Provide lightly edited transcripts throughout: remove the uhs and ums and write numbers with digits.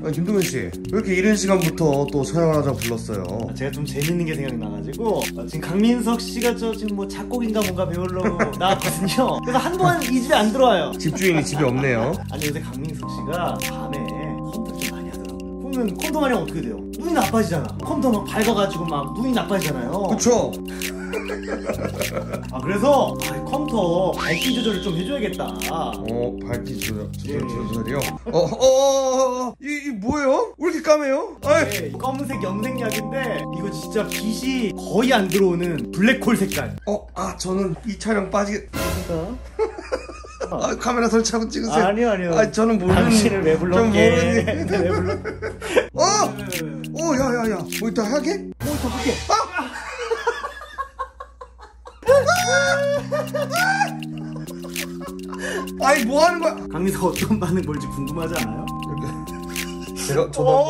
김동현 씨, 왜 이렇게 이른 시간부터 또 촬영을 하자고 불렀어요? 제가 좀 재밌는 게 생각나가지고 지금 강민석 씨가 지금 뭐 작곡인가 뭔가 배우려고 나왔거든요. 그래서 한동안 이 집에 안 들어와요. 집주인이 집에 없네요. 아니 요새 강민석 씨가 밤에 컴퓨터 좀 많이 하더라고요. 그러면 컴퓨터 많이 하면 어떻게 돼요? 눈이 나빠지잖아. 컴퓨터 막 밝아가지고 막 눈이 나빠지잖아요. 그쵸? 그래서 컴퓨터 밝기 조절을 좀 해줘야겠다. 밝기 조절이요? 이 뭐예요? 왜 이렇게 까매요? 네, 검은색 염색약인데 이거 진짜 빛이 거의 안 들어오는 블랙홀 색깔. 저는 이 촬영 카메라 설치하고 찍으세요. 아니요. 저는 모르는. 당신을 왜 불렀게? 왜 불러? 야야야. 모니터 하게? 모니터 하게. 아니 뭐 하는 거야? 강민석 어떤 반응 볼지 궁금하지 않아요? 제가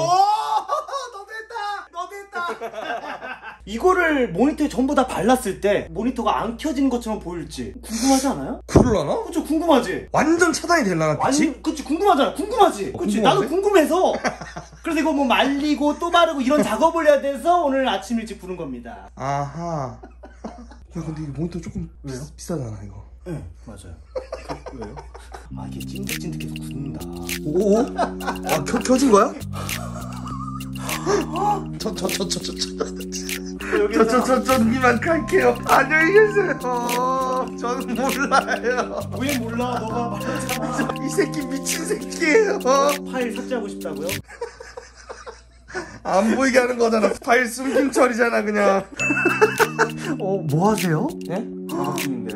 너 됐다. 이거를 모니터에 전부 다 발랐을 때 모니터가 안 켜지는 것처럼 보일지 궁금하지 않아요? 그럴라나? 그쵸, 궁금하지. 완전 차단이 될라나 빛이? 그치, 궁금하잖아. 궁금하지. 그치, 궁금한데? 나도 궁금해서. 그래서 이거 뭐 말리고 또 바르고 이런 작업을 해야 돼서 오늘 아침 일찍 부른 겁니다. 아하. 야 근데 이 모니터 조금 왜요? 비싸잖아 이거. 네, 맞아요. 왜요? 이게 찐득찐득해서 굳는다. 켜진 거야? 이만 갈게요. 안녕히 계세요. 저는 몰라요. 왜 몰라? 너가 말했잖아. 이 새끼 미친 새끼예요. 파일 삭제하고 싶다고요? 안 보이게 하는 거잖아. 파일 숨김 처리잖아 그냥. 뭐 하세요? 예? 작업중인데요.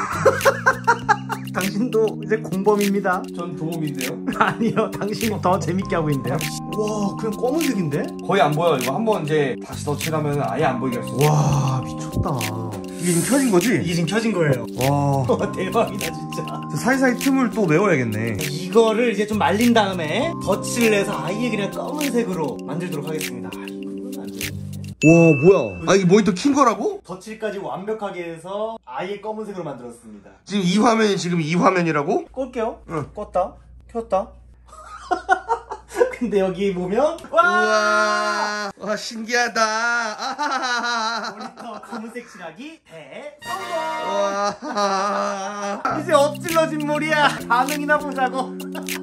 당신도 이제 공범입니다. 전 도움인데요. 아니요, 당신이 더 재밌게 하고 있는데요. 와, 그냥 검은색인데? 거의 안 보여. 이거 한번 이제 다시 덧칠하면 아예 안 보이게 할 수 있어. 와, 미쳤다. 이게 지금 켜진 거지? 이게 지금 켜진 거예요. 와, 대박이다 진짜. 사이사이 틈을 또 메워야겠네. 이거를 이제 좀 말린 다음에 덧칠을 해서 아예 그냥 검은색으로 만들도록 하겠습니다. 이건 안 되네. 와 뭐야? 이게 모니터 킨 거라고? 덧칠까지 완벽하게 해서 아예 검은색으로 만들었습니다. 지금 이 화면이 지금 이 화면이라고? 껐게요. 응. 껐다. 켰다. 근데 여기 보면 우와, 와 신기하다. 아하하하. 모니터 검은색 칠하기 대성공. 와. 이제 엎질러진 물이야. 반응이나 보자고.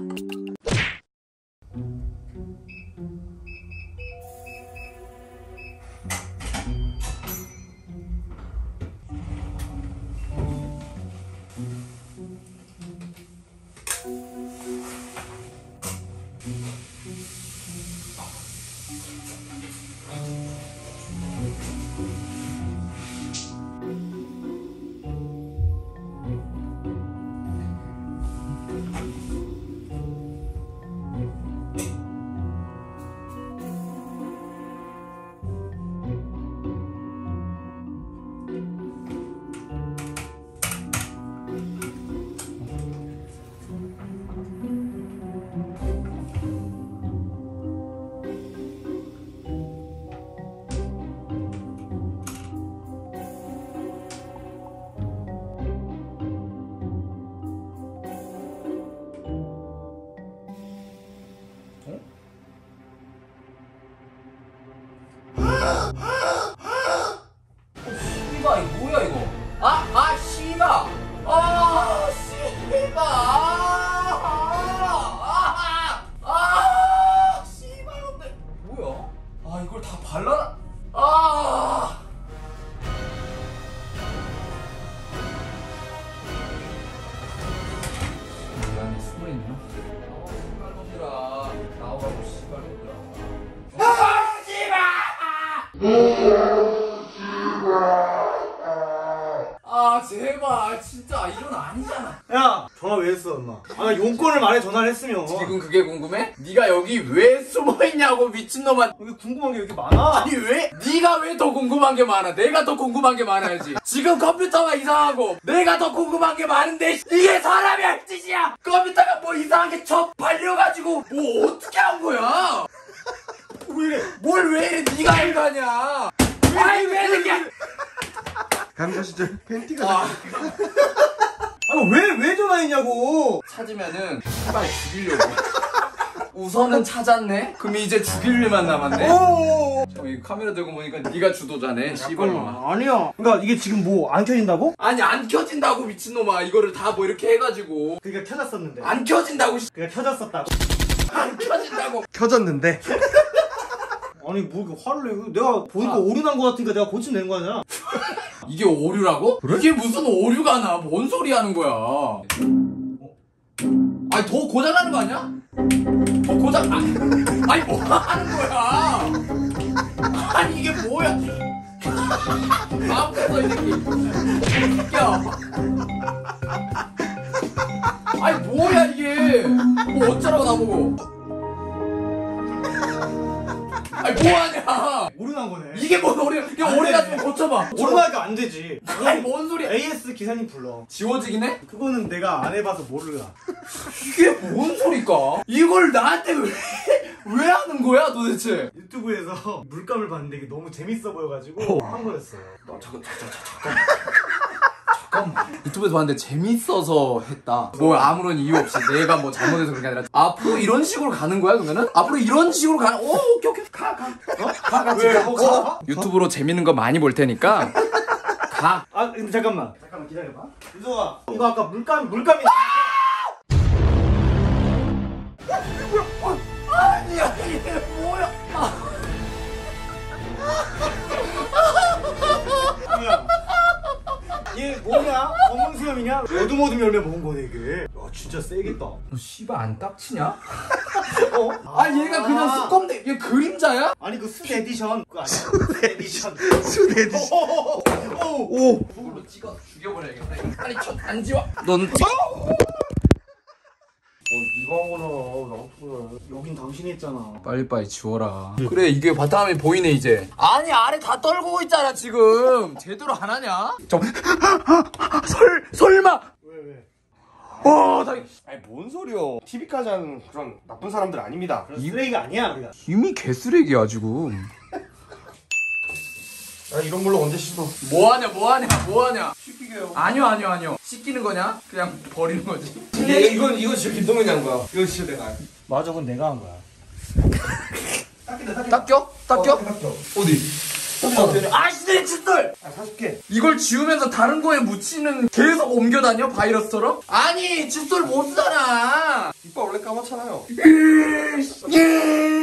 씨발 이거 뭐야 이거? 씨발! 씨발! 씨발놈들 뭐야? 이걸 다 발라라? 이 안에 숨어있나? 씨발놈들아 나오라고 씨발놈들아. 제발 진짜 이건 아니잖아. 야, 전화 왜 했어, 엄마? 용건을 말해 전화를 했으면. 지금 그게 궁금해? 네가 여기 왜 숨어있냐고 미친놈아. 여기 궁금한 게 왜 이렇게 많아? 아니 왜? 네가 왜 더 궁금한 게 많아? 내가 더 궁금한 게 많아야지. 지금 컴퓨터가 이상하고 내가 더 궁금한 게 많은데 이게 사람이 할 짓이야. 컴퓨터가 뭐 이상하게 발려가지고 뭐 어떻게 한 거야? 왜 이래? 뭘 왜 이래? 네가 할 거 아니야. 아이 왜 이렇게? 강사 진짜 팬티가. 왜 전화했냐고. 찾으면은 빨리 죽이려고. 우선은 찾았네? 그럼 이제 죽일 일만 남았네? 저 이 카메라 들고 보니까 네가 주도자네, 씨발놈아. 아니야. 그러니까 이게 지금 뭐 안 켜진다고? 아니 안 켜진다고 미친놈아. 이거를 다 뭐 이렇게 해가지고 그러니까 켜졌었는데. 안 켜진다고. 그러니까 켜졌었다고. 안 켜진다고. 켜졌는데. 아니 뭐 이렇게 화를 내? 내가 보니까 오류 난 거 같으니까 내가 고치면 되는 거 아니야? 이게 오류라고? 그래? 이게 무슨 오류가 나? 뭔 소리 하는 거야? 아니 더 고장나는 거 아니야? 더 고장 아니 뭐 하는 거야? 아니 이게 뭐야? 마음대로 이 새끼. 새끼야. 아니 뭐야 이게? 뭐 어쩌라고 나보고? 아니 뭐하냐? 오류 난 거네. 이게 뭔 오류? 이게 오류가 좀 고쳐봐. 오류 나니까 안 되지. 아니 뭔 소리야? AS 기사님 불러. 지워지긴 해? 그거는 내가 안 해봐서 모르나. 이게 뭔 소리까? 이걸 나한테 왜 하는 거야 도대체? 유튜브에서 물감을 봤는데 이게 너무 재밌어 보여가지고 한 거였어요. 잠깐만. 유튜브에서 봤는데 재밌어서 했다. 뭐 아무런 이유 없이 내가 뭐 잘못해서 그런 게 아니라 앞으로 이런 식으로 가는 거야 그러면은? 앞으로 이런 식으로 가는. 오 오케이 가 왜? 가. 뭐 가? 유튜브로 재밌는 거 많이 볼 테니까 가. 아 근데 잠깐만 기다려봐. 유서가 이거 아까 물감이 아니야 이게 뭐야? 뭐야? 얘 뭐냐? 검은 수염이냐? 어둠 열매 먹은 거네 이게. 야 진짜 세겠다. 너 씨발 안 딱 치냐? 아 얘가 그냥 수검대 얘 그림자야? 아니 그 숯 에디션 그거 아니야? 숯 에디션. 숯 에디션. 오. 이걸로 찍어 죽여버려야겠다. 이거 빨리 안 지워. 넌 찍어. 네가 하거나 나도. 여긴 당신이 했잖아. 빨리빨리 지워라. 그래 이게 바탕화면이 보이네 이제. 아니 아래 다 떨고 있잖아 지금. 제대로 안 하냐? 설마. 왜? 아니 뭔 소리요? TV까지 하는 그런 나쁜 사람들 아닙니다. 그런 쓰레기가 아니야 우리가. 이미 개쓰레기야 지금. 아 이런 걸로 언제 씻어? 뭐하냐? 씻기게요. 아니요. 씻기는 거냐? 그냥 버리는 거지. 이건 진짜 김동현이 한 거야. 이건 진짜 내가. 맞아 그건 내가 한 거야. 닦여? 어디? 아씨 내 칫솔! 사줄게. 이걸 지우면서 다른 거에 묻히는 계속 옮겨 다녀 바이러스처럼? 아니 칫솔 못 쓰잖아. 이빨 원래 까맣잖아요.